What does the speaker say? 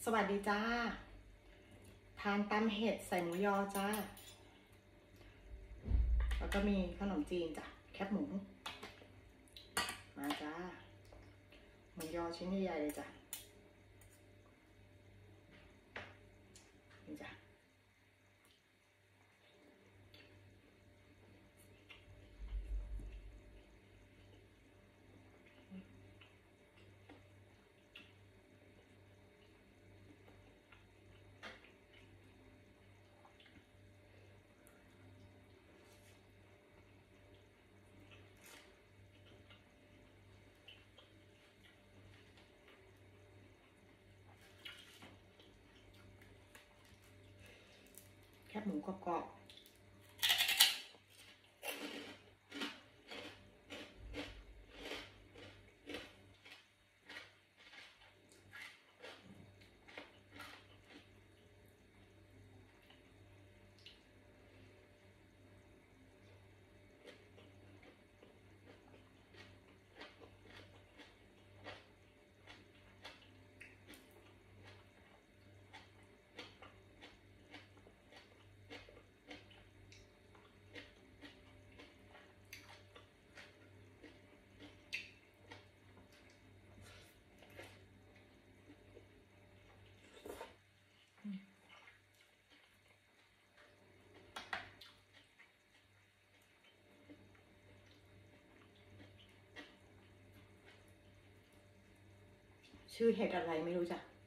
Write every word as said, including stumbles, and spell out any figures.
สวัสดีจ้าทานตำเห็ดใส่หมูยอจ้าแล้วก็มีขนมจีนจ้ะแคบหมูมาจ้าหมูยอชิ้นใหญ่ๆเลยจ้ะนี่จ้ะแคบหมูกรอบชื่อเห็ดอะไรไม่รู้จ้ะ